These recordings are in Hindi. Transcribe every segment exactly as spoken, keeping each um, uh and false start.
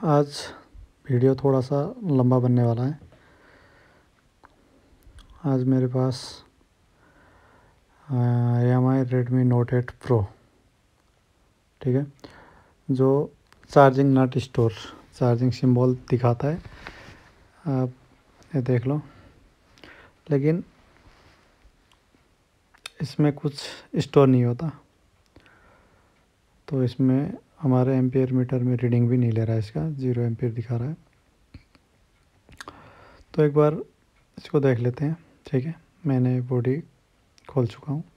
आज वीडियो थोड़ा सा लंबा बनने वाला है। आज मेरे पास M I Redmi note eight pro, ठीक है, जो charging not store charging symbol दिखाता है, आप ये देख लो। लेकिन इसमें कुछ स्टोर नहीं होता, तो इसमें हमारे एम्पियर मीटर में रीडिंग भी नहीं ले रहा है, इसका ज़ीरो एम्पियर दिखा रहा है। तो एक बार इसको देख लेते हैं, ठीक है। मैंने बॉडी खोल चुका हूँ।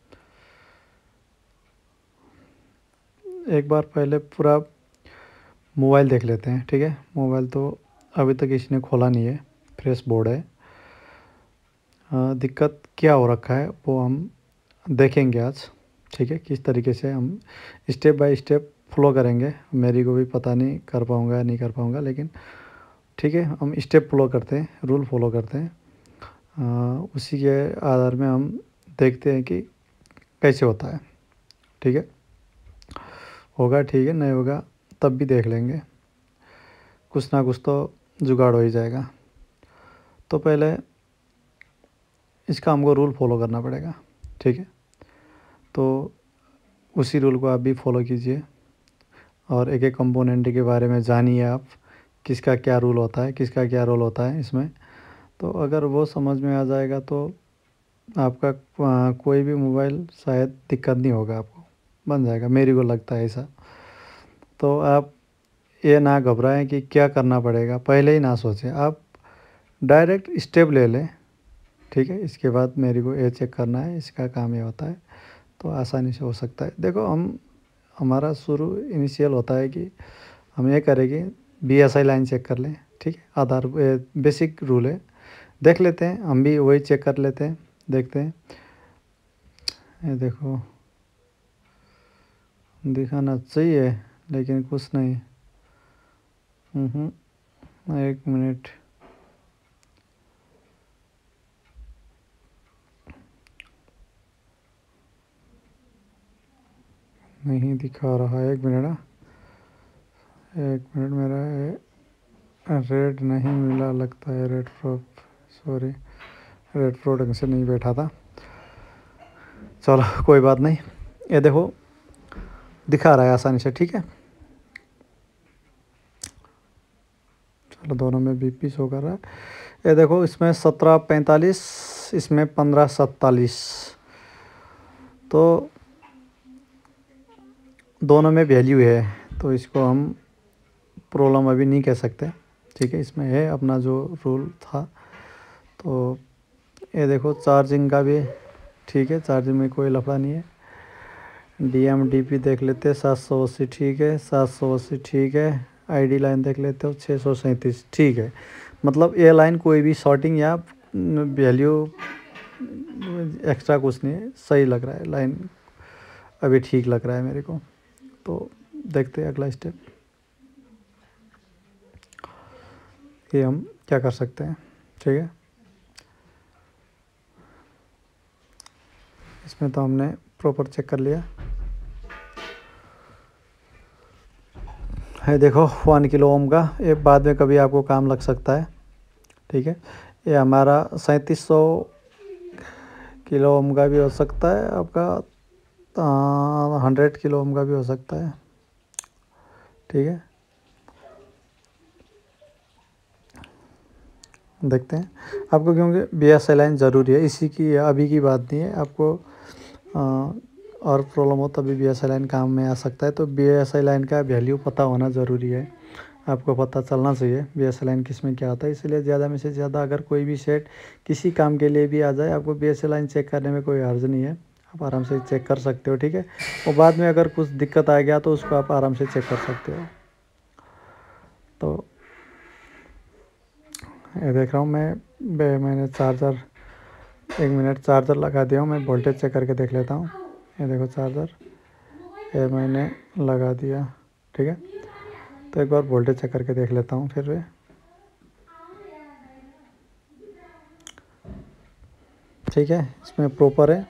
एक बार पहले पूरा मोबाइल देख लेते हैं, ठीक है। मोबाइल तो अभी तक इसने खोला नहीं है, फ्रेश बोर्ड है। आ, दिक्कत क्या हो रखा है वो हम देखेंगे आज, ठीक है। किस तरीके से हम स्टेप बाय स्टेप फॉलो करेंगे, मेरी को भी पता नहीं कर पाऊँगा या नहीं कर पाऊँगा, लेकिन ठीक है, हम स्टेप फॉलो करते हैं, रूल फॉलो करते हैं। आ, उसी के आधार में हम देखते हैं कि कैसे होता है, ठीक है। होगा ठीक है, नहीं होगा तब भी देख लेंगे, कुछ ना कुछ तो जुगाड़ हो ही जाएगा। तो पहले इसका हमको रूल फॉलो करना पड़ेगा, ठीक है। तो उसी रूल को आप भी फॉलो कीजिए और एक एक कंपोनेंट के बारे में जानिए आप, किसका क्या रूल होता है, किसका क्या रोल होता है इसमें। तो अगर वो समझ में आ जाएगा तो आपका कोई भी मोबाइल शायद दिक्कत नहीं होगा, आपको बन जाएगा, मेरे को लगता है ऐसा। तो आप ये ना घबराएं कि क्या करना पड़ेगा, पहले ही ना सोचें, आप डायरेक्ट स्टेप ले लें, ठीक है। इसके बाद मेरे को ये चेक करना है, इसका काम ये होता है, तो आसानी से हो सकता है। देखो, हम हमारा शुरू इनिशियल होता है कि हम ये करेंगे, B S I line check कर लें, ठीक है। आधार बेसिक रूल है, देख लेते हैं, हम भी वही चेक कर लेते हैं, देखते हैं। ये देखो, दिखाना चाहिए लेकिन कुछ नहीं। हम्म एक मिनट, नहीं दिखा रहा है, एक मिनट ना, एक मिनट, मेरा रेड नहीं मिला लगता है, red pro, sorry, red pro ढंग से नहीं बैठा था। चलो कोई बात नहीं, ये देखो दिखा रहा है आसानी से, ठीक है। चलो, दोनों में बीपी शो कर रहा है। ये देखो, इसमें सत्रह पैंतालीस, इसमें पंद्रह सत्तालीस, तो दोनों में वैल्यू है, तो इसको हम प्रॉब्लम अभी नहीं कह सकते, ठीक है। इसमें है अपना जो रूल था। तो ये देखो, चार्जिंग का भी ठीक है, चार्जिंग में कोई लफड़ा नहीं है। डी एम डी पी देख लेते हैं, सात सौ अस्सी ठीक है, सात सौ अस्सी ठीक है। आई डी लाइन देख लेते हो, छः सौ सैंतीस ठीक है। मतलब ये लाइन कोई भी शॉर्टिंग या वैल्यू एक्स्ट्रा कुछ नहीं है, सही लग रहा है, लाइन अभी ठीक लग रहा है मेरे को। तो देखते हैं अगला स्टेप, ये हम क्या कर सकते हैं, ठीक है। इसमें तो हमने प्रॉपर चेक कर लिया है। देखो, वन किलो ओम का, ये बाद में कभी आपको काम लग सकता है, ठीक है। ये हमारा सैंतीस सौ किलो ओम का भी हो सकता है, आपका हंड्रेड किलो ओम का भी हो सकता है, ठीक है। देखते हैं आपको, क्योंकि बी एस आई लाइन ज़रूरी है, इसी की अभी की बात नहीं है, आपको आ, और प्रॉब्लम हो तभी बी एस आई लाइन काम में आ सकता है। तो बी एस आई लाइन का वैल्यू पता होना ज़रूरी है, आपको पता चलना चाहिए बी एस आई लाइन किस में क्या आता है। इसलिए ज़्यादा में से ज़्यादा अगर कोई भी सेट किसी काम के लिए भी आ जाए, आपको B S I line check करने में कोई हर्ज नहीं है, आप आराम से चेक कर सकते हो, ठीक है। और बाद में अगर कुछ दिक्कत आ गया तो उसको आप आराम से चेक कर सकते हो। तो ये देख रहा हूँ मैं, मैंने चार्जर, एक मिनट, चार्जर लगा दिया हूँ, मैं वोल्टेज चेक करके देख लेता हूँ। ये देखो चार्जर, ये मैंने लगा दिया, ठीक है। तो एक बार वोल्टेज चेक करके देख लेता हूँ फिर। ठीक है, इसमें प्रॉपर है,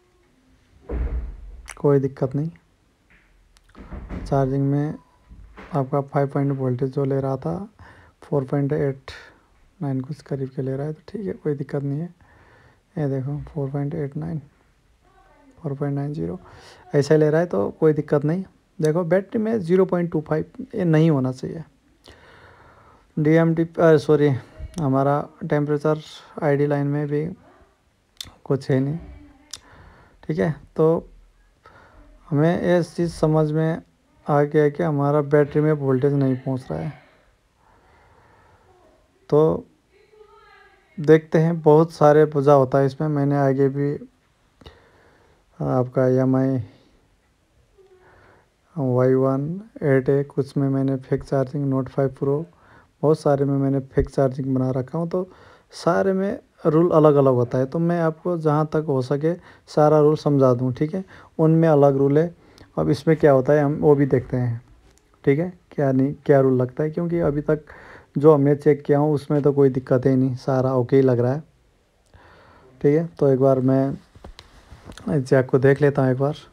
कोई दिक्कत नहीं। चार्जिंग में आपका फाइव पॉइंट वोल्टेज जो ले रहा था फोर पॉइंट एट नाइन कुछ करीब के ले रहा है, तो ठीक है, कोई दिक्कत नहीं है। ये देखो four point eight nine four point nine zero ऐसा ले रहा है तो कोई दिक्कत नहीं। देखो बैटरी में ज़ीरो पॉइंट टू फाइव ये नहीं होना चाहिए। डी एम डी सॉरी हमारा टेम्परेचर आईडी लाइन में भी कुछ है नहीं, ठीक है। तो हमें ये चीज़ समझ में आ गया कि हमारा बैटरी में वोल्टेज नहीं पहुंच रहा है। तो देखते हैं, बहुत सारे वजह होता है इसमें। मैंने आगे भी आपका M I Y one eight है, कुछ में मैंने fix charging, note five pro, बहुत सारे में मैंने फिक्स चार्जिंग बना रखा हूँ। तो सारे में रूल अलग अलग होता है, तो मैं आपको जहाँ तक हो सके सारा रूल समझा दूँ, ठीक है। उनमें अलग रूल है। अब इसमें क्या होता है हम वो भी देखते हैं, ठीक है, क्या नहीं क्या रूल लगता है, क्योंकि अभी तक जो हमने चेक किया हूँ उसमें तो कोई दिक्कत ही नहीं, सारा ओके ही लग रहा है, ठीक है। तो एक बार मैं जैक को देख लेता हूँ एक बार,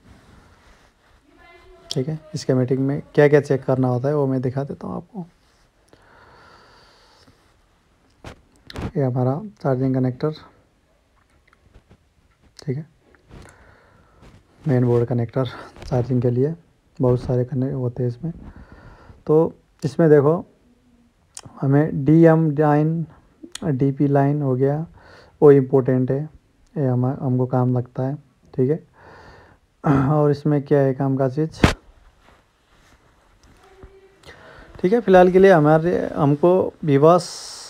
ठीक है। स्कीमेटिक में क्या क्या चेक करना होता है वो मैं दिखा देता हूँ आपको। ये हमारा चार्जिंग कनेक्टर, ठीक है, मेन बोर्ड कनेक्टर चार्जिंग के लिए, बहुत सारे कनेक्ट होते हैं इसमें। तो इसमें देखो हमें D M line D P line हो गया, वो इम्पोर्टेंट है, ये हम हमको काम लगता है, ठीक है। और इसमें क्या है काम का चीज़, ठीक है। फ़िलहाल के लिए हमारे हमको VBUS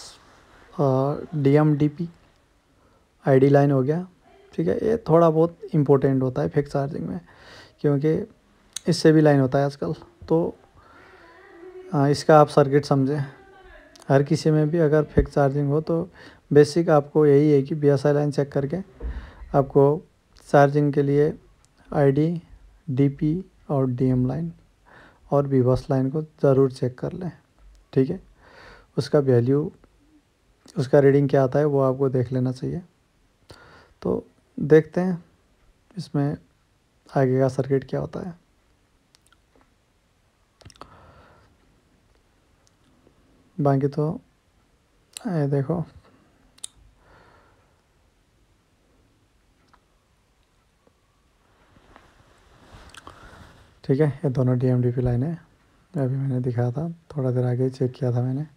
D M D P I D line हो गया, ठीक है। ये थोड़ा बहुत इम्पोर्टेंट होता है फिक्स चार्जिंग में, क्योंकि इससे भी लाइन होता है आजकल। तो आ, इसका आप सर्किट समझें। हर किसी में भी अगर फिक्स चार्जिंग हो तो बेसिक आपको यही है कि B S I line check करके आपको चार्जिंग के लिए आई डी, डी पी और डी एम लाइन और विवास लाइन को ज़रूर चेक कर लें, ठीक है। उसका वैल्यू, उसका रीडिंग क्या आता है वो आपको देख लेना चाहिए। तो देखते हैं इसमें आगे का सर्किट क्या होता है। बाकी तो ये देखो ठीक है, ये दोनों D M D P line है, अभी मैंने दिखाया था, थोड़ा देर आगे चेक किया था मैंने।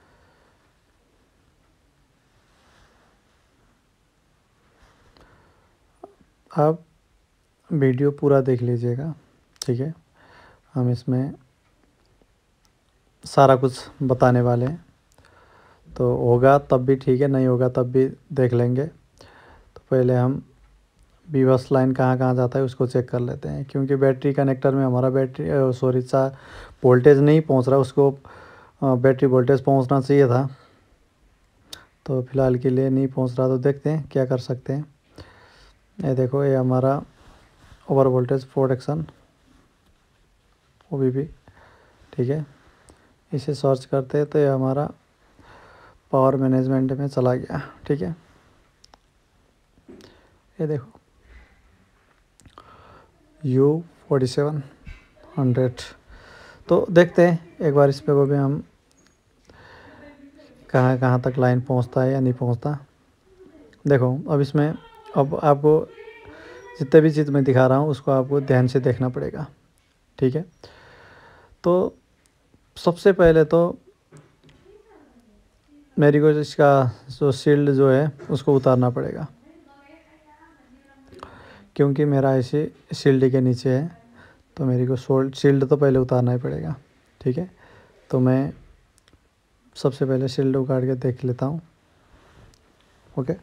आप वीडियो पूरा देख लीजिएगा, ठीक है। हम इसमें सारा कुछ बताने वाले हैं, तो होगा तब भी ठीक है, नहीं होगा तब भी देख लेंगे। तो पहले हम विवास लाइन कहाँ कहाँ जाता है उसको चेक कर लेते हैं, क्योंकि बैटरी कनेक्टर में हमारा बैटरी सॉरी सा वोल्टेज नहीं पहुंच रहा, उसको बैटरी वोल्टेज पहुंचना चाहिए था, तो फ़िलहाल के लिए नहीं पहुंच रहा। तो देखते हैं क्या कर सकते हैं। ये देखो ये हमारा over voltage protection O B P, ठीक है। इसे सर्च करते हैं तो ये हमारा पावर मैनेजमेंट में चला गया, ठीक है। ये देखो यू फोर्टी सेवन हंड्रेड। तो देखते हैं एक बार इस पे को भी हम कहाँ कहाँ तक लाइन पहुंचता है या नहीं पहुंचता। देखो अब इसमें अब आपको जितने भी चीज़ मैं दिखा रहा हूँ उसको आपको ध्यान से देखना पड़ेगा, ठीक है। तो सबसे पहले तो मेरे को इसका जो शील्ड जो है उसको उतारना पड़ेगा, क्योंकि मेरा ऐसे शील्ड के नीचे है, तो मेरे को शोल्ड शील्ड तो पहले उतारना ही पड़ेगा, ठीक है। तो मैं सबसे पहले शील्ड उतार के देख लेता हूँ, ओके।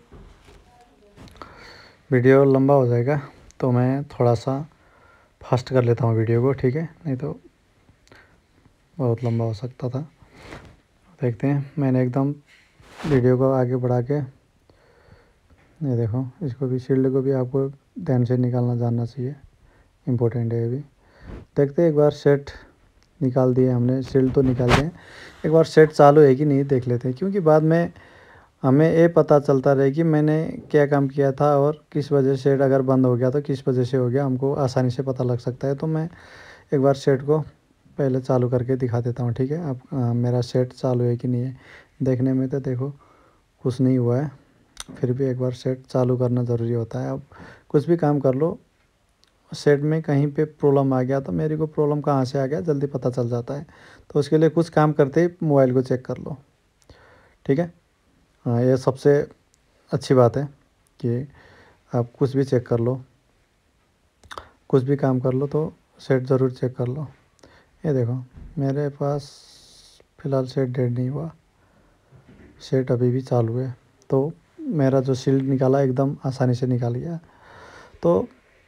वीडियो लंबा हो जाएगा तो मैं थोड़ा सा फास्ट कर लेता हूँ वीडियो को, ठीक है, नहीं तो बहुत लंबा हो सकता था। देखते हैं, मैंने एकदम वीडियो को आगे बढ़ा के, ये देखो इसको भी शील्ड को भी आपको ध्यान से निकालना जानना चाहिए, इम्पोर्टेंट है ये भी। देखते हैं एक बार सेट निकाल दिए हमने, शील्ड तो निकाल दें, एक बार सेट चालू है कि नहीं देख लेते हैं, क्योंकि बाद में हमें ये पता चलता रहे कि मैंने क्या काम किया था और किस वजह से सेट अगर बंद हो गया तो किस वजह से हो गया, हमको आसानी से पता लग सकता है। तो मैं एक बार सेट को पहले चालू करके दिखा देता हूँ, ठीक है। अब आ, मेरा सेट चालू है कि नहीं है। देखने में तो देखो कुछ नहीं हुआ है, फिर भी एक बार सेट चालू करना ज़रूरी होता है। अब कुछ भी काम कर लो, सेट में कहीं पे प्रॉब्लम आ गया तो मेरे को प्रॉब्लम कहाँ से आ गया जल्दी पता चल जाता है। तो उसके लिए कुछ काम करते ही मोबाइल को चेक कर लो, ठीक है। हाँ, ये सबसे अच्छी बात है कि आप कुछ भी चेक कर लो, कुछ भी काम कर लो तो सेट ज़रूर चेक कर लो। ये देखो मेरे पास फ़िलहाल सेट डेड नहीं हुआ, सेट अभी भी चालू है। तो मेरा जो शील्ड निकाला एकदम आसानी से निकाल गया। तो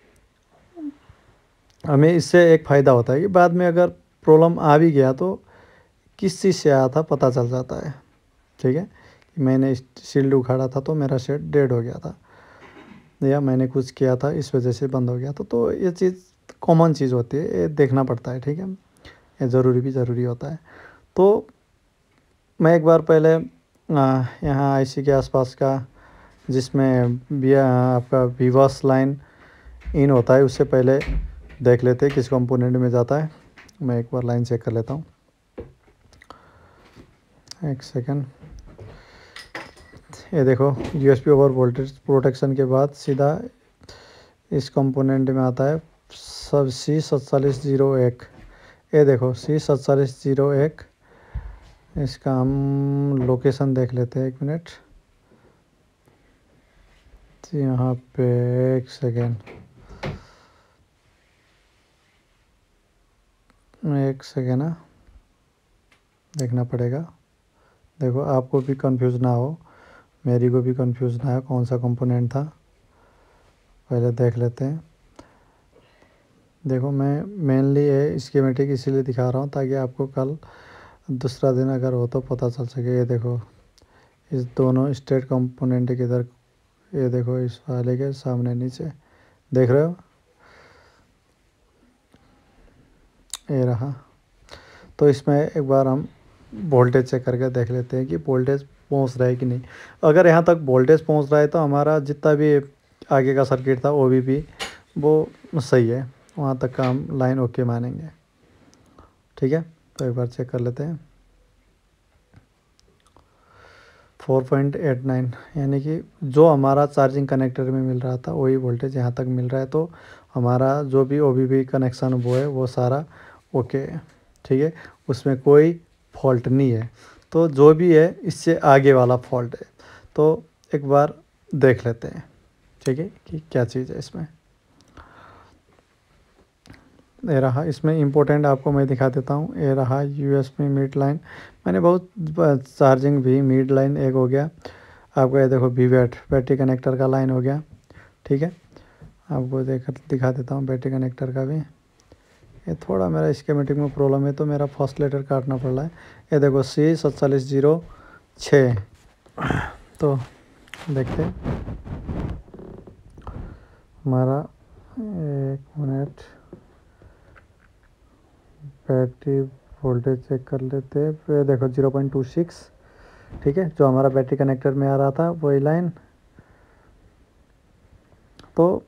हमें इससे एक फ़ायदा होता है कि बाद में अगर प्रॉब्लम आ भी गया तो किस चीज़ से आया था पता चल जाता है, ठीक है। मैंने शील्ड उखाड़ा था तो मेरा सेट डेड हो गया था, या मैंने कुछ किया था इस वजह से बंद हो गया था। तो ये चीज़ कॉमन चीज़ होती है, ये देखना पड़ता है, ठीक है। ये ज़रूरी भी ज़रूरी होता है। तो मैं एक बार पहले यहाँ आईसी के आसपास का जिसमें भी आपका वीवॉस लाइन इन होता है उससे पहले देख लेते हैं किस कंपोनेंट में जाता है। मैं एक बार लाइन चेक कर लेता हूँ, एक सेकंड। ये देखो यूएसबी ओवर वोल्टेज प्रोटेक्शन के बाद सीधा इस कंपोनेंट में आता है सब सी सत्तालीस जीरो एक। ये देखो सी सत्तालीस जीरो एक, इसका हम लोकेशन देख लेते हैं, एक मिनट। यहाँ पे एक सेकेंड, एक सेकेंड ना देखना पड़ेगा। देखो आपको भी कंफ्यूज ना हो, मेरी को भी कंफ्यूज ना है कौन सा कंपोनेंट था, पहले देख लेते हैं। देखो मैं मेनली ये स्कीमेटिक इसीलिए दिखा रहा हूँ ताकि आपको कल दूसरा दिन अगर हो तो पता चल सके। ये देखो इस दोनों स्टेट कंपोनेंट के इधर, ये देखो इस वाले के सामने नीचे देख रहे हो, ये रहा। तो इसमें एक बार हम वोल्टेज चेक करके देख लेते हैं कि वोल्टेज पहुंच रहा है कि नहीं। अगर यहाँ तक वोल्टेज पहुंच रहा है तो हमारा जितना भी आगे का सर्किट था वो भी, भी वो सही है, वहाँ तक का हम लाइन ओके मानेंगे, ठीक है। तो एक बार चेक कर लेते हैं। फोर पॉइंट एट नाइन यानी कि जो हमारा चार्जिंग कनेक्टर में मिल रहा था वही वोल्टेज यहाँ तक मिल रहा है। तो हमारा जो भी ओ बी बी कनेक्शन वो है वो सारा ओके है, ठीक है, उसमें कोई फॉल्ट नहीं है। तो जो भी है इससे आगे वाला फॉल्ट है। तो एक बार देख लेते हैं, ठीक है, कि क्या चीज़ है इसमें। ये रहा, इसमें इम्पोर्टेंट आपको मैं दिखा देता हूँ। ये रहा यूएसबी मिड लाइन, मैंने बहुत चार्जिंग भी मिड लाइन एक हो गया आपका। ये देखो वी बैट बैटरी कनेक्टर का लाइन हो गया, ठीक है। आपको देख दिखा देता हूँ बैटरी कनेक्टर का भी। ये थोड़ा मेरा स्कीमेटिक में प्रॉब्लम है तो मेरा फर्स्ट लेटर काटना पड़ रहा है। ये देखो सी सत्तालीस जीरो छः। तो देखते हमारा, एक मिनट, बैटरी वोल्टेज चेक कर लेते हैं। फिर देखो ज़ीरो पॉइंट टू सिक्स, ठीक है, जो हमारा बैटरी कनेक्टर में आ रहा था वही लाइन। तो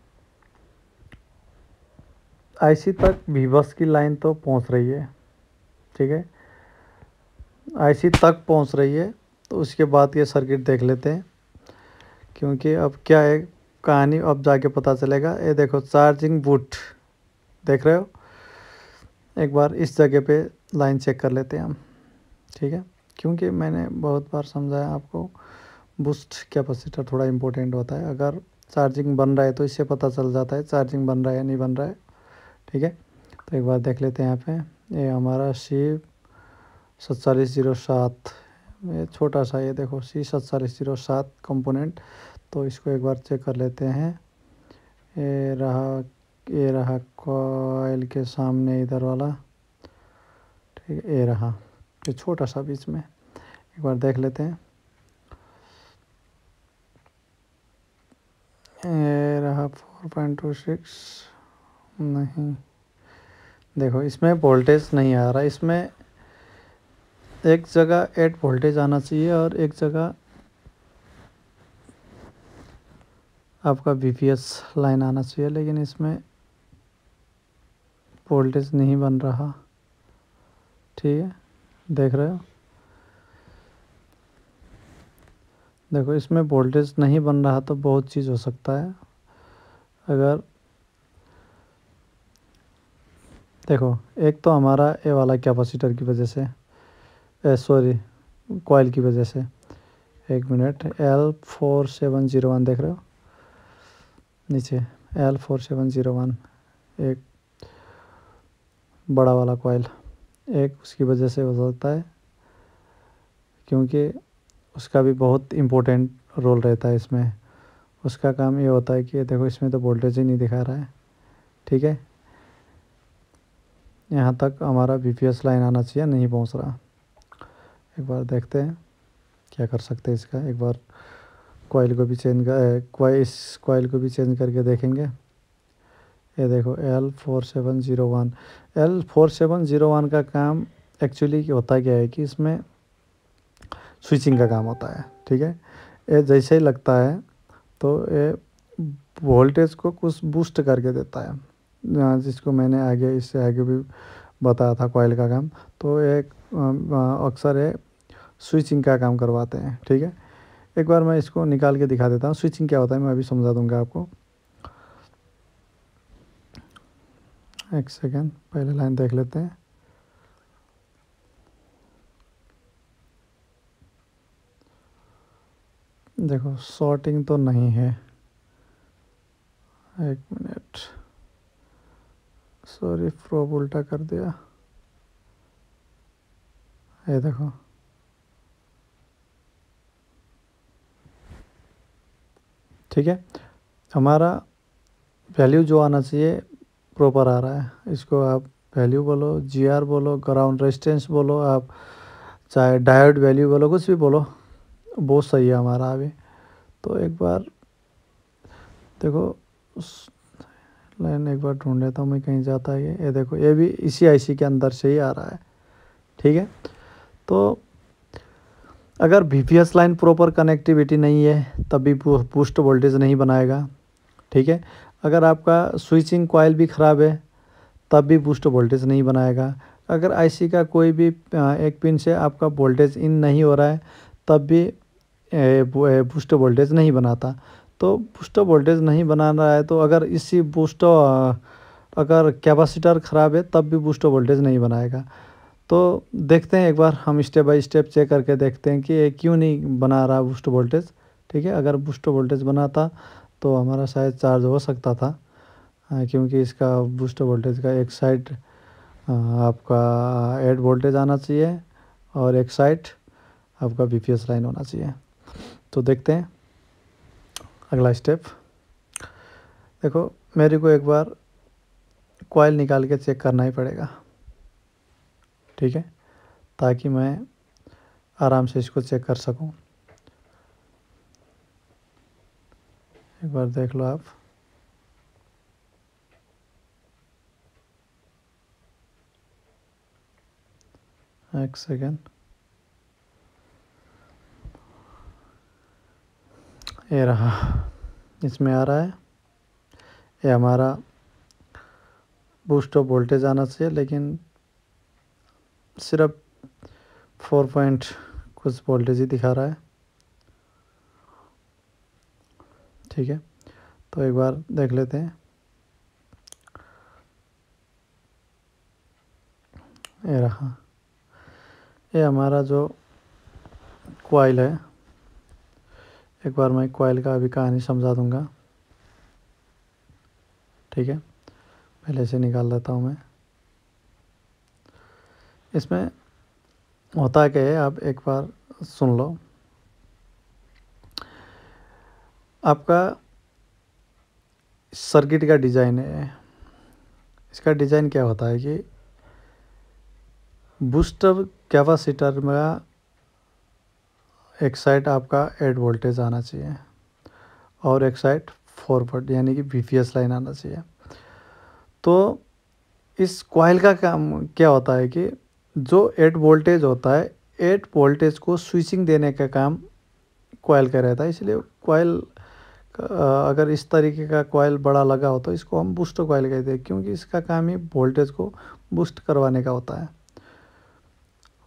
आईसी तक वीवस की लाइन तो पहुंच रही है, ठीक है, आईसी तक पहुंच रही है। तो उसके बाद ये सर्किट देख लेते हैं, क्योंकि अब क्या है कहानी अब जाके पता चलेगा। ये देखो चार्जिंग बूट देख रहे हो, एक बार इस जगह पे लाइन चेक कर लेते हैं हम, ठीक है। क्योंकि मैंने बहुत बार समझाया आपको, बूस्ट कैपेसिटर थोड़ा इम्पोर्टेंट होता है। अगर चार्जिंग बन रहा है तो इससे पता चल जाता है चार्जिंग बन रहा है या नहीं बन रहा है, ठीक है। तो एक बार देख लेते हैं यहाँ पे। ये हमारा सी सत्तालीस जीरो सात, ये छोटा सा, ये देखो सी सत्तालीस जीरो सात कंपोनेंट। तो इसको एक बार चेक कर लेते हैं। ये रहा, ये रहा कॉइल के सामने इधर वाला, ठीक है, ये रहा, ये छोटा सा बीच में, एक बार देख लेते हैं। ये रहा फोर पॉइंट टू सिक्स, नहीं, देखो इसमें वोल्टेज नहीं आ रहा। इसमें एक जगह एट वोल्टेज आना चाहिए और एक जगह आपका वीपीएस लाइन आना चाहिए, लेकिन इसमें वोल्टेज नहीं बन रहा। ठीक है, देख रहे हो। देखो इसमें वोल्टेज नहीं बन रहा तो बहुत चीज़ हो सकता है। अगर देखो, एक तो हमारा ये वाला कैपेसिटर की वजह से, सॉरी कॉइल की वजह से, एक minute, L four seven zero one देख रहे हो नीचे, L four seven zero one, एक बड़ा वाला कॉइल, एक उसकी वजह से हो सकता है, क्योंकि उसका भी बहुत इम्पोर्टेंट रोल रहता है इसमें। उसका काम ये होता है कि देखो इसमें तो वोल्टेज ही नहीं दिखा रहा है, ठीक है, यहाँ तक हमारा वीपीएस लाइन आना चाहिए, नहीं पहुँच रहा। एक बार देखते हैं क्या कर सकते हैं इसका। एक बार कॉइल को भी चेंज कर कॉइल इस कॉइल को भी चेंज करके देखेंगे। ये देखो L four seven zero one, L four seven zero one का काम एक्चुअली होता क्या है कि इसमें स्विचिंग का काम होता है, ठीक है। ये जैसे ही लगता है तो ये वोल्टेज को कुछ बूस्ट करके देता है, जिसको मैंने आगे इससे आगे भी बताया था कॉइल का काम। तो एक अक्सर ये स्विचिंग का काम करवाते हैं, ठीक है। एक बार मैं इसको निकाल के दिखा देता हूँ स्विचिंग क्या होता है, मैं अभी समझा दूंगा आपको। एक सेकेंड, पहले लाइन देख लेते हैं। देखो शॉर्टिंग तो नहीं है, एक मिनट, सॉरी प्रोब उल्टा कर दिया। ये देखो, ठीक है, हमारा वैल्यू जो आना चाहिए प्रॉपर आ रहा है। इसको आप वैल्यू बोलो, जीआर बोलो, ग्राउंड रेजिस्टेंस बोलो, आप चाहे डायोड वैल्यू बोलो, कुछ भी बोलो, बहुत सही है हमारा अभी। तो एक बार देखो उस लाइन एक बार ढूंढ लेता हूँ मैं, कहीं जाता है ये ये देखो, ये भी इसी आईसी के अंदर से ही आ रहा है, ठीक है। तो अगर वीपीएस लाइन प्रॉपर कनेक्टिविटी नहीं है तब भी बूस्ट वोल्टेज नहीं बनाएगा, ठीक है। अगर आपका स्विचिंग कॉइल भी ख़राब है तब भी बूस्ट वोल्टेज नहीं बनाएगा। अगर आईसी का कोई भी एक पिन से आपका वोल्टेज इन नहीं हो रहा है तब भी बूस्ट वोल्टेज नहीं बनाता। तो बूस्ट वोल्टेज नहीं बना रहा है तो अगर इसी बूस्ट अगर कैपेसिटर ख़राब है तब भी बूस्ट वोल्टेज नहीं बनाएगा। तो देखते हैं एक बार हम स्टेप बाय स्टेप चेक करके देखते हैं कि ये क्यों नहीं बना रहा बूस्ट वोल्टेज, ठीक है। अगर बूस्ट वोल्टेज बनाता तो हमारा शायद चार्ज हो सकता था, क्योंकि इसका बूस्ट वोल्टेज का एक साइड आपका एड वोल्टेज आना चाहिए और एक साइड आपका वीपीएस लाइन होना चाहिए। तो देखते हैं अगला स्टेप। देखो मेरे को एक बार कॉइल निकाल के चेक करना ही पड़ेगा, ठीक है, ताकि मैं आराम से इसको चेक कर सकूं। एक बार देख लो आप, एक सेकेंड, ये रहा, इसमें आ रहा है, ये हमारा बूस्ट ऑफ वोल्टेज आना चाहिए, लेकिन सिर्फ फोर पॉइंट कुछ वोल्टेज ही दिखा रहा है, ठीक है। तो एक बार देख लेते हैं, ये रहा, ये हमारा जो कॉइल है। एक बार मैं कॉइल का अभी कहानी समझा दूंगा, ठीक है। पहले से निकाल देता हूँ मैं। इसमें होता क्या है आप एक बार सुन लो। आपका सर्किट का डिज़ाइन है, इसका डिज़ाइन क्या होता है कि बूस्टर कैपेसिटर में एक साइड आपका एड वोल्टेज आना चाहिए और एक साइड फॉरवर्ड यानी कि वीपीएस लाइन आना चाहिए। तो इस कॉइल का काम क्या होता है कि जो एड वोल्टेज होता है, एड वोल्टेज को स्विचिंग देने का काम कॉइल का रहता है। इसलिए कॉइल अगर इस तरीके का कॉइल बड़ा लगा हो तो इसको हम बूस्टर कॉइल कहते हैं, क्योंकि इसका काम ही वोल्टेज को बूस्ट करवाने का होता है।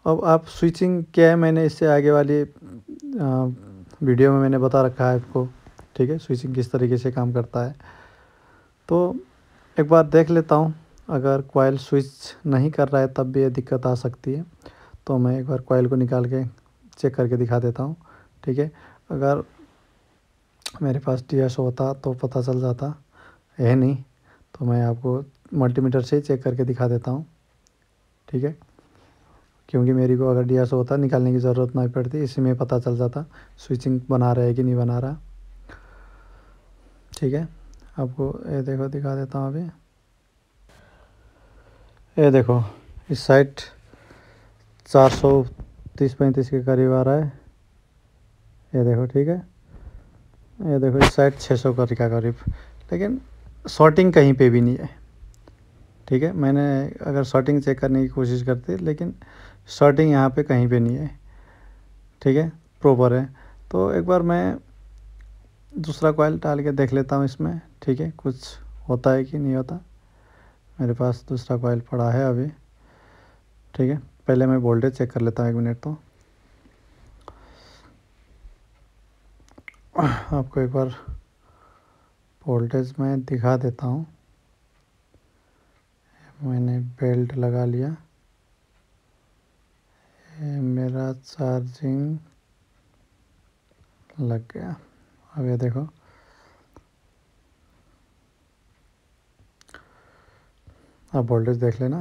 अब आप स्विचिंग क्या है, मैंने इससे आगे वाली आ, वीडियो में मैंने बता रखा है आपको, ठीक है, स्विचिंग किस तरीके से काम करता है। तो एक बार देख लेता हूँ, अगर कॉइल स्विच नहीं कर रहा है तब भी ये दिक्कत आ सकती है। तो मैं एक बार कॉइल को निकाल के चेक करके दिखा देता हूँ, ठीक है। अगर मेरे पास टी एस होता तो पता चल जाता, है नहीं, तो मैं आपको मल्टीमीटर से ही चेक करके दिखा देता हूँ, ठीक है। क्योंकि मेरी को अगर डी एस होता निकालने की ज़रूरत नहीं पड़ती, इसी में पता चल जाता स्विचिंग बना रहा है कि नहीं बना रहा, ठीक है। आपको ये देखो दिखा देता हूँ अभी, ये देखो इस साइड चार सौ तीस पैंतीस के करीब आ रहा है, ये देखो, ठीक है। ये देखो इस साइड छः सौ का करीब, लेकिन शॉर्टिंग कहीं पे भी नहीं है, ठीक है। मैंने अगर शॉर्टिंग चेक करने की कोशिश करती, लेकिन शॉर्टिंग यहाँ पे कहीं पे नहीं है, ठीक है, प्रॉपर है। तो एक बार मैं दूसरा कॉइल डाल के देख लेता हूँ इसमें, ठीक है, कुछ होता है कि नहीं होता। मेरे पास दूसरा कॉइल पड़ा है अभी, ठीक है। पहले मैं वोल्टेज चेक कर लेता हूँ, एक मिनट। तो आपको एक बार वोल्टेज में दिखा देता हूँ। मैंने बेल्ट लगा लिया, ये मेरा चार्जिंग लग गया। अब ये देखो, आप वोल्टेज देख लेना,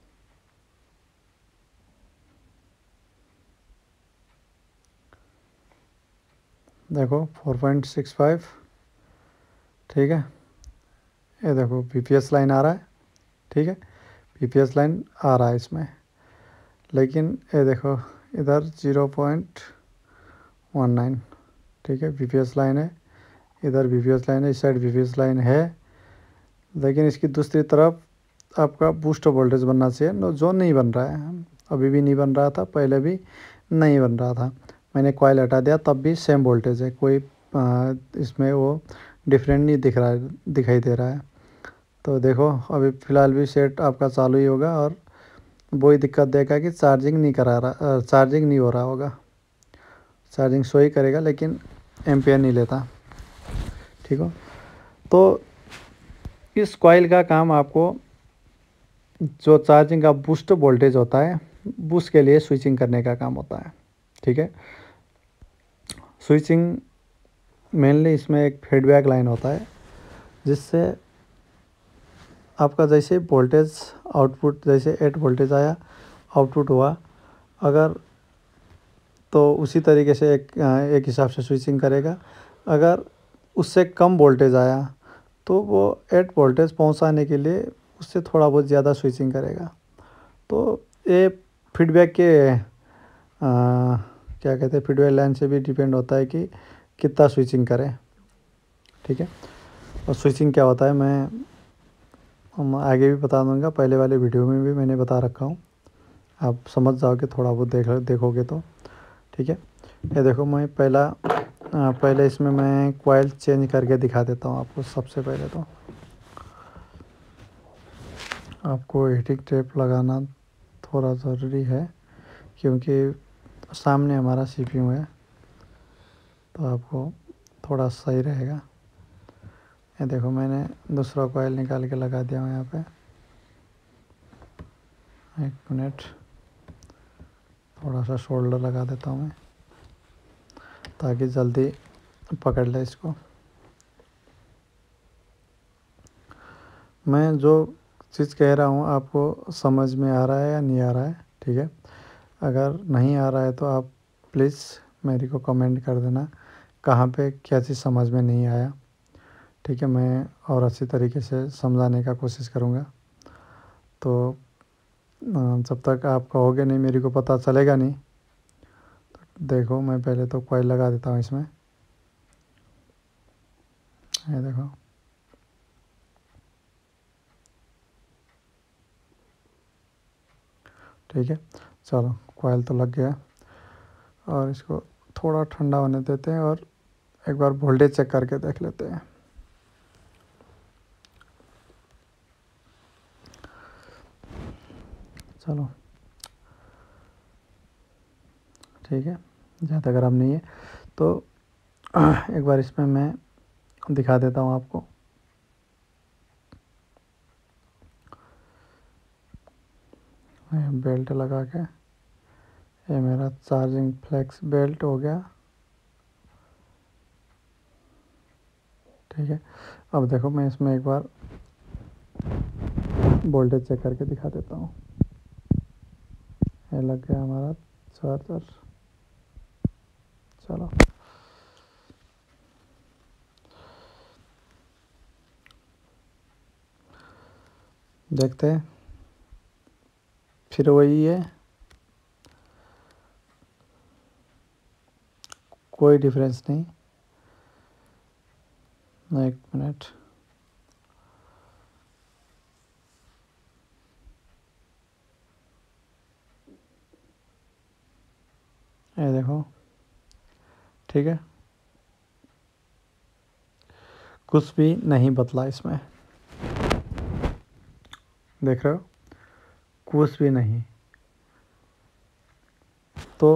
देखो फोर पॉइंट सिक्स फाइव, ठीक है। ये देखो पी पी एस लाइन आ रहा है, ठीक है, पी पी एस लाइन आ रहा है इसमें, लेकिन ये देखो इधर ज़ीरो पॉइंट वन नाइन, ठीक है, पी पी एस लाइन है, इधर पी पी एस लाइन है, इस side P P S line है, लेकिन इसकी दूसरी तरफ आपका बूस्ट वोल्टेज बनना चाहिए, जो नहीं बन रहा है। अभी भी नहीं बन रहा था, पहले भी नहीं बन रहा था। मैंने कॉइल हटा दिया तब भी सेम वोल्टेज है, कोई आ, इसमें वो डिफरेंट नहीं दिख रहा है, दिखाई दे रहा है। तो देखो अभी फ़िलहाल भी सेट आपका चालू ही होगा और वही दिक्कत देगा कि चार्जिंग नहीं करा रहा, चार्जिंग नहीं हो रहा होगा। चार्जिंग सो ही करेगा लेकिन एम्पेयर नहीं लेता, ठीक हो। तो इस कॉइल का काम आपको जो चार्जिंग का बूस्ट वोल्टेज होता है, बूस्ट के लिए स्विचिंग करने का काम होता है, ठीक है। स्विचिंग मेनली इसमें एक फीडबैक लाइन होता है, जिससे आपका जैसे वोल्टेज आउटपुट, जैसे एट वोल्टेज आया आउटपुट हुआ, अगर तो उसी तरीके से एक एक हिसाब से स्विचिंग करेगा। अगर उससे कम वोल्टेज आया तो वो एट वोल्टेज पहुंचाने के लिए उससे थोड़ा बहुत ज़्यादा स्विचिंग करेगा। तो ये फीडबैक के आ, क्या कहते हैं, फीडबैक लाइन से भी डिपेंड होता है कि कितना स्विचिंग करें, ठीक है। और स्विचिंग क्या होता है मैं हम आगे भी बता दूंगा, पहले वाले वीडियो में भी मैंने बता रखा हूँ, आप समझ जाओगे थोड़ा बहुत देख देखोगे तो, ठीक है। ये देखो मैं पहला आ, पहले इसमें मैं कॉइल चेंज करके दिखा देता हूँ आपको। सबसे पहले तो आपको हीटिंग टेप लगाना थोड़ा ज़रूरी है, क्योंकि सामने हमारा सी पी यू है, तो आपको थोड़ा सही रहेगा। ये देखो मैंने दूसरा कॉइल निकाल के लगा दिया हूँ यहाँ पे, एक मिनट, थोड़ा सा शोल्डर लगा देता हूँ मैं ताकि जल्दी पकड़ ले इसको। मैं जो चीज़ कह रहा हूँ आपको समझ में आ रहा है या नहीं आ रहा है, ठीक है। अगर नहीं आ रहा है तो आप प्लीज़ मेरे को कमेंट कर देना कहाँ पे क्या चीज़ समझ में नहीं आया, ठीक है। मैं और अच्छी तरीके से समझाने का कोशिश करूँगा। तो जब तक आप कहोगे नहीं, मेरे को पता चलेगा नहीं। तो देखो मैं पहले तो कॉइल लगा देता हूँ इसमें, ये देखो, ठीक है। चलो कॉइल तो लग गया, और इसको थोड़ा ठंडा होने देते हैं और एक बार वोल्टेज चेक करके देख लेते हैं। चलो ठीक है, ज़्यादा गर्म नहीं है। तो एक बार इसमें मैं दिखा देता हूँ आपको। बेल्ट लगा के ये मेरा चार्जिंग फ्लेक्स बेल्ट हो गया। ठीक है, अब देखो मैं इसमें एक बार वोल्टेज चेक करके दिखा देता हूँ। ये लग गया हमारा चार्जर। चलो देखते हैं, फिर वही है, कोई डिफरेंस नहीं। एक मिनट, ये देखो, ठीक है, कुछ भी नहीं बदला इसमें, देख रहे हो, कुछ भी नहीं। तो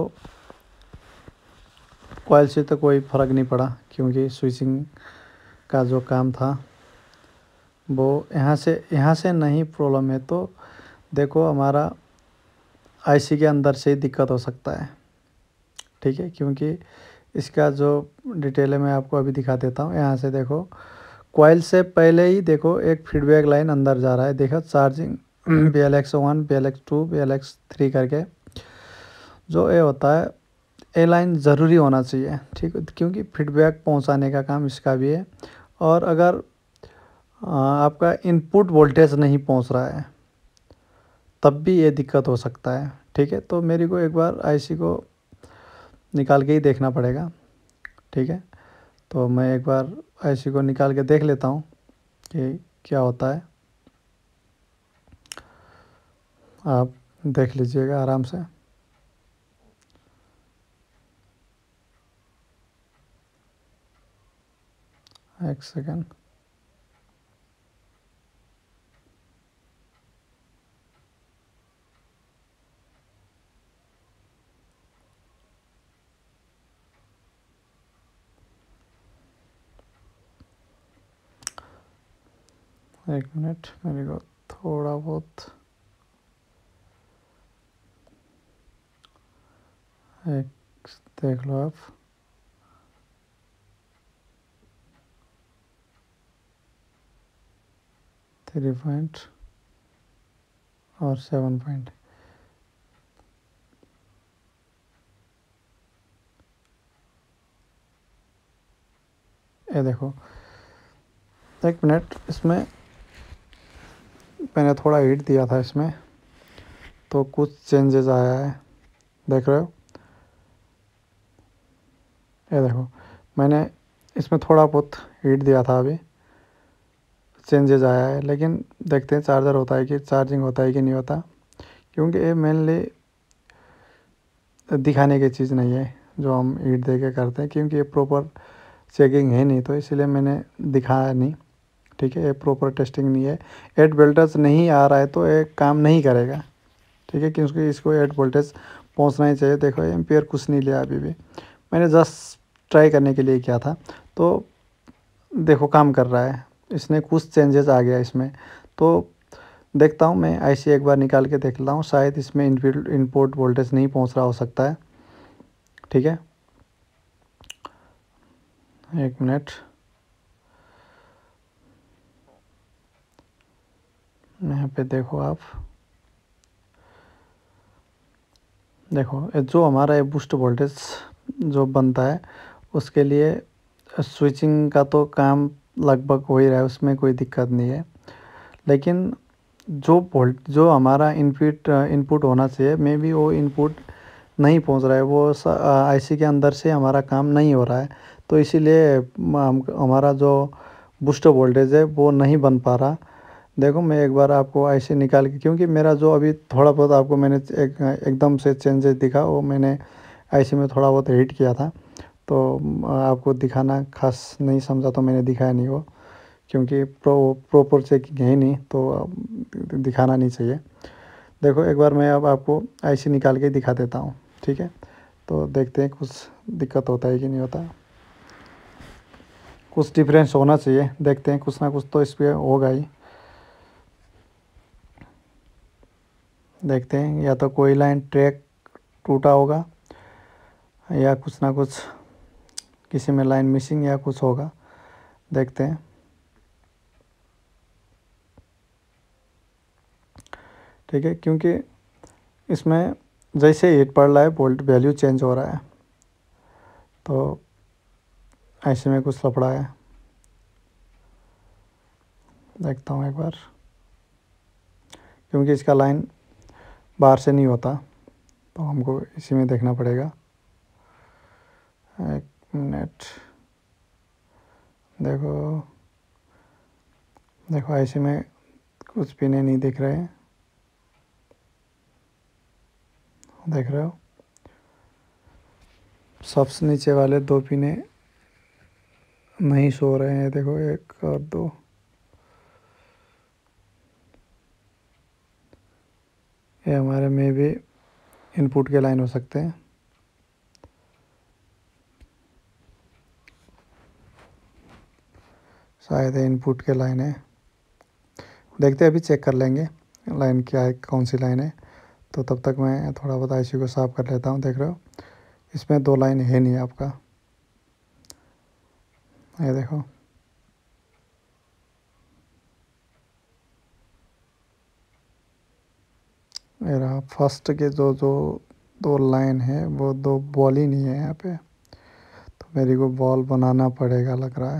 कॉइल से तो कोई फ़र्क नहीं पड़ा, क्योंकि स्विचिंग का जो काम था वो यहाँ से यहाँ से नहीं प्रॉब्लम है। तो देखो हमारा आईसी के अंदर से ही दिक्कत हो सकता है, ठीक है, क्योंकि इसका जो डिटेल है मैं आपको अभी दिखा देता हूँ। यहाँ से देखो, कॉइल से पहले ही देखो एक फीडबैक लाइन अंदर जा रहा है, देखो charging B L X one, B L X two, B L X three करके जो ये होता है, ए लाइन ज़रूरी होना चाहिए, ठीक है, क्योंकि फीडबैक पहुंचाने का काम इसका भी है। और अगर आपका इनपुट वोल्टेज नहीं पहुंच रहा है तब भी ये दिक्कत हो सकता है, ठीक है। तो मेरे को एक बार आईसी को निकाल के ही देखना पड़ेगा, ठीक है। तो मैं एक बार आईसी को निकाल के देख लेता हूँ कि क्या होता है, आप देख लीजिएगा आराम से। एक सेकेंड, एक मिनट, मेरे को थोड़ा बहुत एक देख लो आप। थ्री पॉइंट और सेवन पॉइंट, ये देखो, एक मिनट, इसमें मैंने थोड़ा हीट दिया था इसमें, तो कुछ चेंजेस आया है, देख रहे हो। ये देखो, मैंने इसमें थोड़ा बहुत हीट दिया था, अभी चेंजेस आया है। लेकिन देखते हैं चार्जर होता है कि चार्जिंग होता है कि नहीं होता, क्योंकि ये मेनली दिखाने की चीज़ नहीं है जो हम हीट दे के करते हैं, क्योंकि ये प्रॉपर चेकिंग है नहीं, तो इसलिए मैंने दिखाया नहीं, ठीक है। ये प्रॉपर टेस्टिंग नहीं है, एट वोल्टेज नहीं आ रहा है तो ये काम नहीं करेगा, ठीक है, क्योंकि इसको एट वोल्टेज पहुंचना ही चाहिए। देखो एम्पियर कुछ नहीं लिया अभी भी, मैंने जस्ट ट्राई करने के लिए किया था। तो देखो काम कर रहा है, इसने कुछ चेंजेस आ गया इसमें। तो देखता हूँ मैं आईसी एक बार निकाल के देख लेता हूँ, शायद इसमें इनपुट इनपुट वोल्टेज नहीं पहुँच रहा हो सकता है, ठीक है। एक मिनट, यहाँ पे देखो आप, देखो जो हमारा ये बूस्ट वोल्टेज जो बनता है उसके लिए स्विचिंग का तो काम लगभग हो ही रहा है, उसमें कोई दिक्कत नहीं है। लेकिन जो वोल्ट जो हमारा इनपुट इनपुट होना चाहिए, मे बी वो इनपुट नहीं पहुंच रहा है, वो आईसी के अंदर से हमारा काम नहीं हो रहा है। तो इसीलिए हम हमारा जो बूस्ट वोल्टेज है वो नहीं बन पा रहा। देखो मैं एक बार आपको आईसी निकाल के, क्योंकि मेरा जो अभी थोड़ा बहुत आपको मैंने एक एकदम से चेंजेस दिखा, वो मैंने आईसी में थोड़ा बहुत हीट किया था, तो आपको दिखाना खास नहीं समझा तो मैंने दिखाया नहीं वो, क्योंकि प्रो प्रॉपर चेकिंग है ही नहीं, तो दिखाना नहीं चाहिए। देखो एक बार मैं अब आपको आईसी निकाल के दिखा देता हूँ, ठीक है। तो देखते हैं कुछ दिक्कत होता है कि नहीं होता। कुछ डिफरेंस होना चाहिए, देखते हैं कुछ ना कुछ तो इस पर होगा ही। देखते हैं, या तो कोई लाइन ट्रैक टूटा होगा या कुछ ना कुछ किसी में लाइन मिसिंग या कुछ होगा, देखते हैं। ठीक है, क्योंकि इसमें जैसे हीट पड़ रहा है वोल्ट वैल्यू चेंज हो रहा है, तो ऐसे में कुछ लफड़ा है। देखता हूँ एक बार, क्योंकि इसका लाइन बाहर से नहीं होता तो हमको इसी में देखना पड़ेगा। एक मिनट, देखो देखो ऐसे में कुछ पिने नहीं दिख रहे हैं, देख रहे हो? सबसे नीचे वाले दो पिने नहीं सो रहे हैं, देखो एक और दो। ये हमारे में भी इनपुट के लाइन हो सकते हैं। शायद इनपुट के लाइन है, देखते हैं, अभी चेक कर लेंगे लाइन क्या है, कौन सी लाइन है। तो तब तक मैं थोड़ा बहुत आईसी को साफ़ कर लेता हूँ। देख रहे हो इसमें दो लाइन है नहीं आपका, ये देखो। ये रहा फर्स्ट के जो जो दो लाइन है वो दो बॉल ही नहीं है यहाँ पे, तो मेरे को बॉल बनाना पड़ेगा लग रहा है।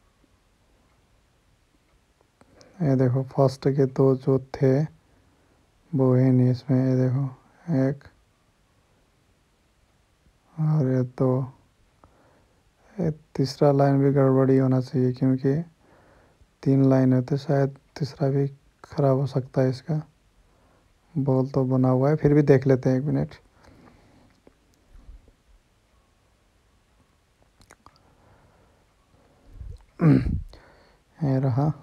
ये देखो फर्स्ट के दो जो थे वो है नहीं इसमें, ये देखो एक और ये दो। ये तीसरा लाइन भी गड़बड़ी होना चाहिए, क्योंकि तीन लाइन है तो शायद तीसरा भी ख़राब हो सकता है इसका। बॉल तो बना हुआ है, फिर भी देख लेते हैं एक मिनट। ये रहा,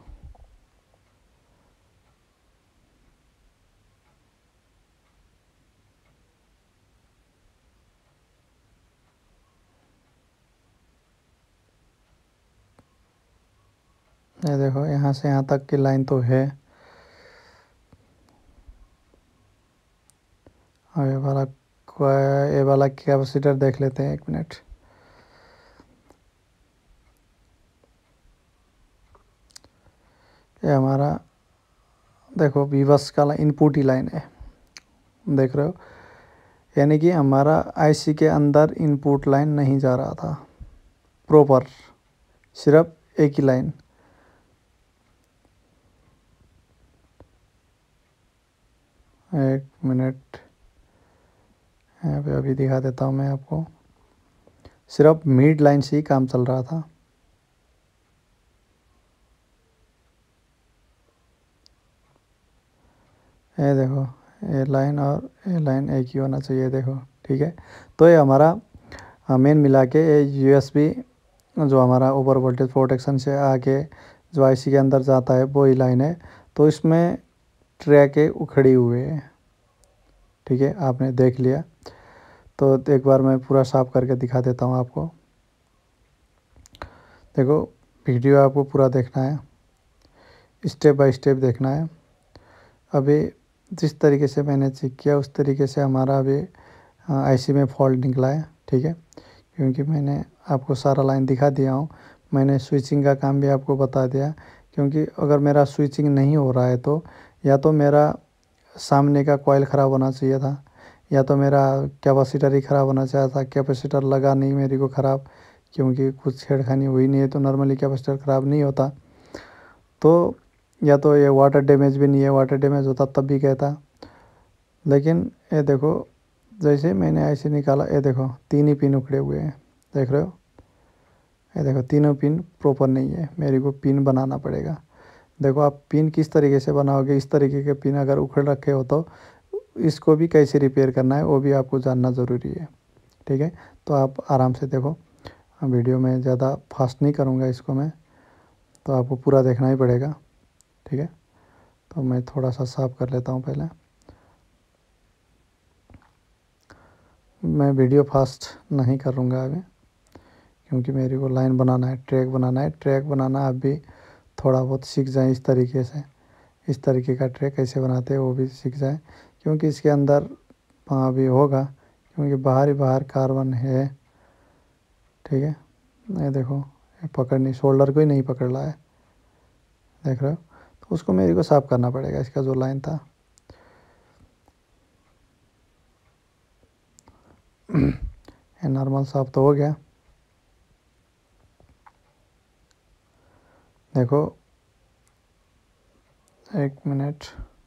ये देखो यहाँ से यहाँ तक की लाइन तो है। अब ये वाला ये वाला कैपेसिटर देख लेते हैं एक मिनट। ये हमारा देखो वीवस का इनपुट ही लाइन है, देख रहे हो? यानी कि हमारा आईसी के अंदर इनपुट लाइन नहीं जा रहा था प्रॉपर, सिर्फ एक ही लाइन। एक मिनट, यहाँ पे अभी दिखा देता हूँ मैं आपको। सिर्फ मिड लाइन से ही काम चल रहा था। ये देखो ये लाइन और ये लाइन एक ही होना चाहिए, देखो। ठीक है, तो ये हमारा मेन मिला के ये यूएसबी जो हमारा ओवर वोल्टेज प्रोटेक्शन से आके जो आईसी के अंदर जाता है वो ही लाइन है। तो इसमें ट्रैक है उखड़ी हुए है। ठीक है, आपने देख लिया, तो एक बार मैं पूरा साफ करके दिखा देता हूँ आपको। देखो वीडियो आपको पूरा देखना है, स्टेप बाय स्टेप देखना है। अभी जिस तरीके से मैंने चेक किया उस तरीके से हमारा अभी आईसी में फॉल्ट निकला है। ठीक है, क्योंकि मैंने आपको सारा लाइन दिखा दिया हूँ, मैंने स्विचिंग का काम भी आपको बता दिया। क्योंकि अगर मेरा स्विचिंग नहीं हो रहा है तो या तो मेरा सामने का कॉइल ख़राब होना चाहिए था, या तो मेरा कैपेसिटर ही ख़राब होना चाहिए था। कैपेसिटर लगा नहीं मेरे को ख़राब, क्योंकि कुछ छेड़खानी हुई नहीं है, तो नॉर्मली कैपेसिटर ख़राब नहीं होता। तो या तो ये वाटर डैमेज भी नहीं है, वाटर डैमेज होता तब भी कहता। लेकिन ये देखो जैसे मैंने ऐसे निकाला, ये देखो तीन ही पिन उखड़े हुए हैं, देख रहे हो? ये देखो तीनों पिन प्रॉपर नहीं है, मेरे को पिन बनाना पड़ेगा। देखो आप पिन किस तरीके से बनाओगे, इस तरीके के पिन अगर उखड़ रखे हो तो इसको भी कैसे रिपेयर करना है वो भी आपको जानना ज़रूरी है। ठीक है, तो आप आराम से देखो, वीडियो में ज़्यादा फास्ट नहीं करूँगा इसको मैं, तो आपको पूरा देखना ही पड़ेगा। ठीक है, तो मैं थोड़ा सा साफ कर लेता हूँ पहले। मैं वीडियो फास्ट नहीं करूँगा अभी, क्योंकि मेरे को लाइन बनाना है, ट्रैक बनाना है। ट्रैक बनाना आप भी थोड़ा बहुत सीख जाएं इस तरीके से, इस तरीके का ट्रैक कैसे बनाते हैं वो भी सीख जाएं, क्योंकि इसके अंदर वहाँ भी होगा, क्योंकि बाहर ही बाहर कार्बन है। ठीक है, ये देखो ये पकड़ नहीं, शोल्डर को ही नहीं पकड़ रहा है, देख रहे हो। तो उसको मेरे को साफ करना पड़ेगा, इसका जो लाइन था। ये नॉर्मल साफ तो हो गया। देखो एक मिनट,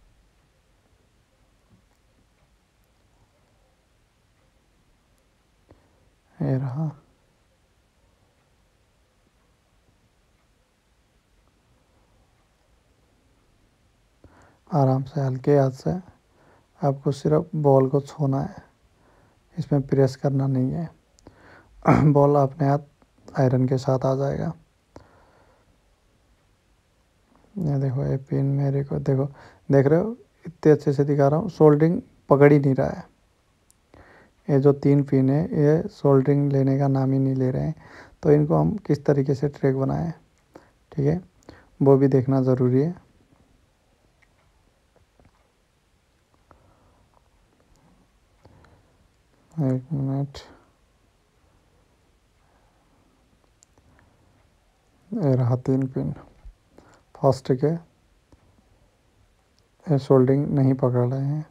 ये रहा। आराम से हल्के हाथ से आपको सिर्फ बॉल को छूना है, इसमें प्रेस करना नहीं है। बॉल अपने हाथ आयरन के साथ आ जाएगा। ये देखो ये पिन मेरे को देखो, देख रहे हो इतने अच्छे से दिखा रहा हूँ, सोल्डरिंग पकड़ ही नहीं रहा है। ये जो तीन पिन है ये सोल्डरिंग लेने का नाम ही नहीं ले रहे हैं। तो इनको हम किस तरीके से ट्रैक बनाएं, ठीक है, वो भी देखना ज़रूरी है। एक मिनट, ये रहा तीन पिन फर्स्ट के, ये सोल्डरिंग नहीं पकड़ रहे हैं।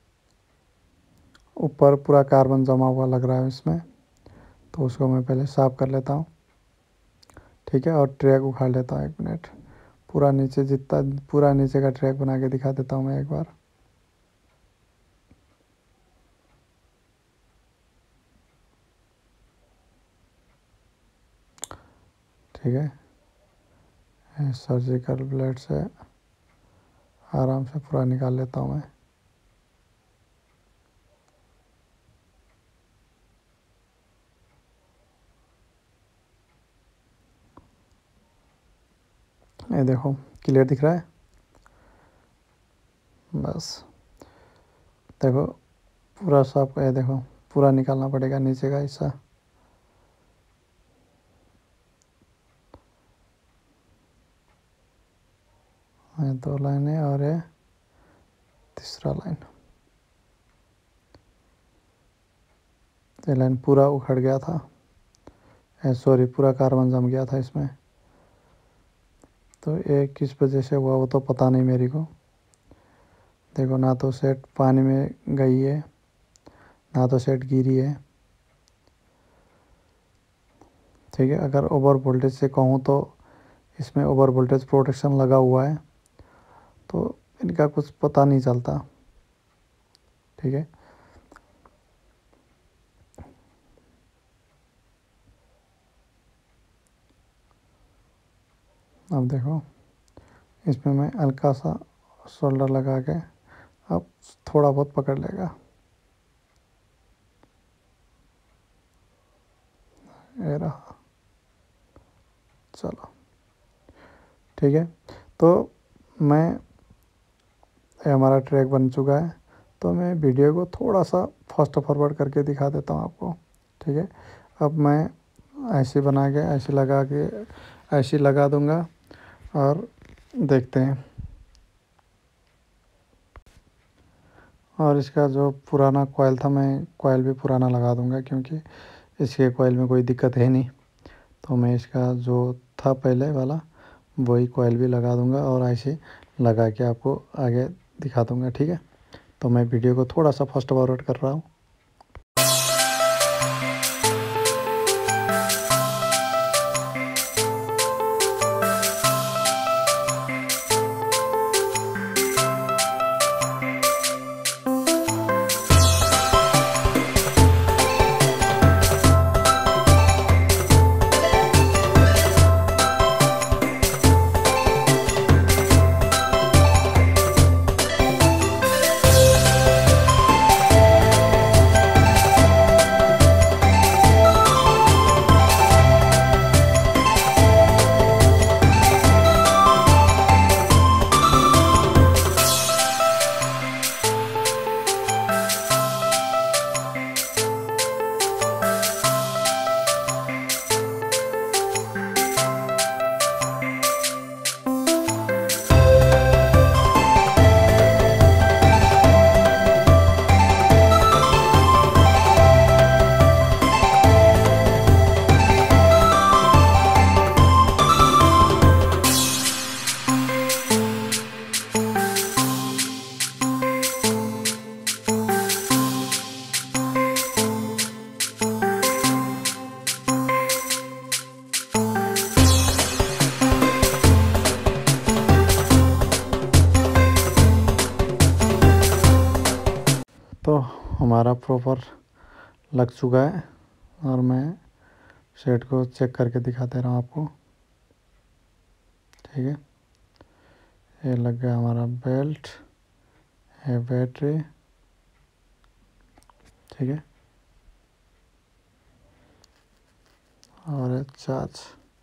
ऊपर पूरा कार्बन जमा हुआ लग रहा है इसमें, तो उसको मैं पहले साफ़ कर लेता हूँ। ठीक है, और ट्रैक उखाड़ लेता हूँ। एक मिनट, पूरा नीचे जितना पूरा नीचे का ट्रैक बना के दिखा देता हूँ मैं एक बार। ठीक है, सर्जिकल ब्लेड से आराम से पूरा निकाल लेता हूँ मैं। ये देखो क्लियर दिख रहा है। बस देखो पूरा साफ, ये देखो पूरा निकालना पड़ेगा नीचे का हिस्सा। ये दो लाइन है और ये तीसरा लाइन। ये लाइन पूरा उखड़ गया था, सॉरी पूरा कार्बन जम गया था इसमें। तो ये किस वजह से हुआ वो तो पता नहीं मेरे को। देखो ना तो सेट पानी में गई है, ना तो सेट गिरी है। ठीक है, अगर ओवर वोल्टेज से कहूँ तो इसमें ओवर वोल्टेज प्रोटेक्शन लगा हुआ है, तो इनका कुछ पता नहीं चलता। ठीक है, अब देखो इसमें मैं हल्का सा शोल्डर लगा के अब थोड़ा बहुत पकड़ लेगा। ये रहा, चलो ठीक है। तो मैं ये हमारा ट्रैक बन चुका है, तो मैं वीडियो को थोड़ा सा फास्ट फॉरवर्ड करके दिखा देता हूँ आपको। ठीक है, अब मैं ऐसे बना के ऐसे लगा के ऐसे लगा दूँगा और देखते हैं। और इसका जो पुराना कॉइल था मैं कॉइल भी पुराना लगा दूँगा, क्योंकि इसके कॉइल में कोई दिक्कत है नहीं। तो मैं इसका जो था पहले वाला वही कॉइल भी लगा दूँगा और ऐसे लगा के आपको आगे दिखा दूँगा। ठीक है, तो मैं वीडियो को थोड़ा सा फास्ट फॉरवर्ड कर रहा हूँ। तो हमारा प्रॉपर लग चुका है और मैं सेट को चेक करके दिखा दे रहा हूँ आपको। ठीक है, ये लग गया हमारा बेल्ट, है बैटरी। ठीक है, और चार्ज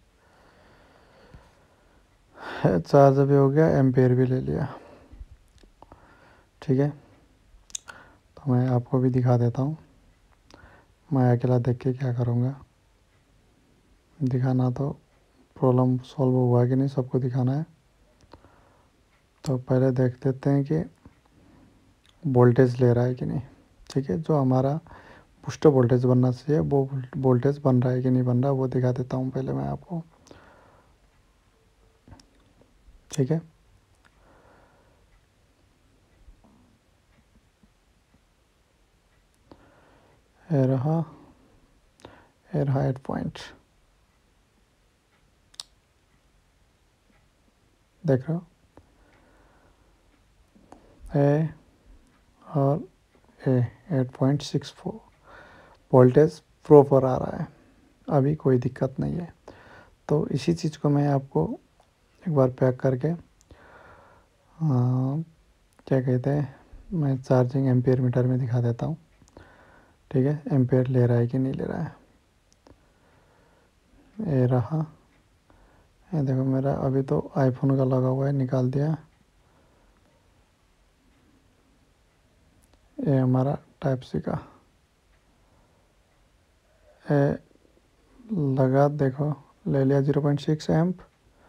है, चार्ज अभी हो गया, एम्पेयर भी ले लिया। ठीक है, तो मैं आपको भी दिखा देता हूँ। मैं अकेला देख के क्या करूँगा, दिखाना तो प्रॉब्लम सॉल्व हुआ कि नहीं सबको दिखाना है। तो पहले देख लेते हैं कि वोल्टेज ले रहा है कि नहीं। ठीक है, जो हमारा बूस्टर वोल्टेज बनना चाहिए वो वोल्टेज बन रहा है कि नहीं बन रहा वो दिखा देता हूँ पहले मैं आपको। ठीक है, ये रहा, ये रहा एट पॉइंट, देख रहे हो, ए और A eight point six four voltage proper आ रहा है, अभी कोई दिक्कत नहीं है। तो इसी चीज़ को मैं आपको एक बार पैक करके आ, क्या कहते हैं, मैं चार्जिंग एम्पेयर मीटर में दिखा देता हूँ। ठीक है, एम्पेयर ले रहा है कि नहीं ले रहा है, ये रहा। ये देखो मेरा अभी तो आईफोन का लगा हुआ है, निकाल दिया। ये हमारा टाइप सी का ये लगा, देखो ले लिया ज़ीरो पॉइंट सिक्स एम्प,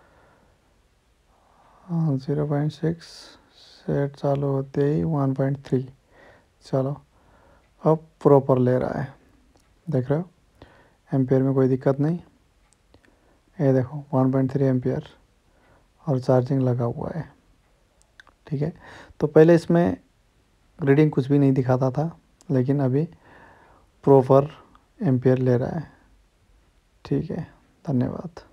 हाँ ज़ीरो पॉइंट सिक्स सेट चालू होते ही वन पॉइंट थ्री, चलो अब प्रॉपर ले रहा है, देख रहे हो, एम्पेयर में कोई दिक्कत नहीं। ये देखो वन पॉइंट थ्री एम्पेयर और चार्जिंग लगा हुआ है। ठीक है, तो पहले इसमें रीडिंग कुछ भी नहीं दिखाता था, लेकिन अभी प्रॉपर एम्पेयर ले रहा है। ठीक है, धन्यवाद।